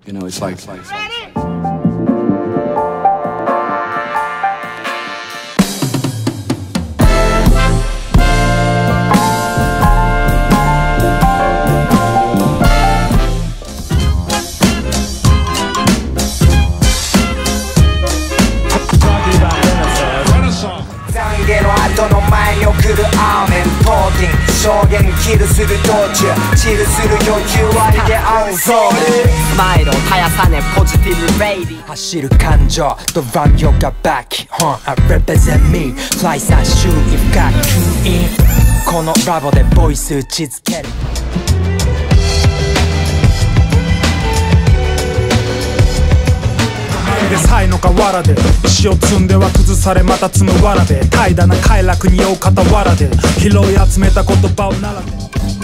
You know, it's like 懺悔の後の前に送るアーメントーティン証言キルする道中チルする余裕ありでアンソールスマイルを絶やさねポジティブベイビー走る感情とランヨガバッキホン I represent me Fly さ周囲深くインこのラボでボイス打ちつけるで才の河原で石を積んでは崩されまた積む藁で怠惰な快楽に酔う傍らで拾い集めた言葉を並べ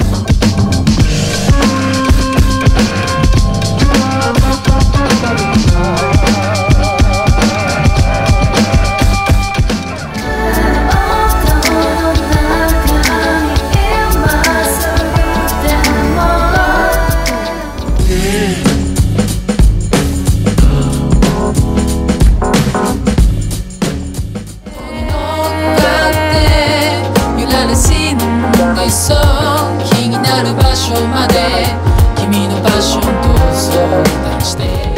気になる場所まで君のパッションと相談して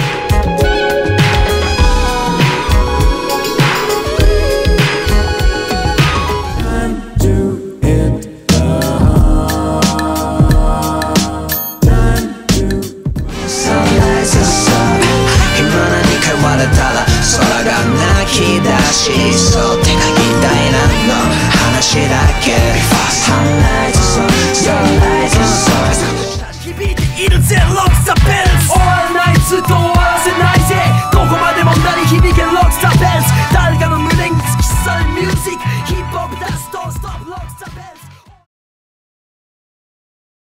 今何か言われたら空が泣き出しそう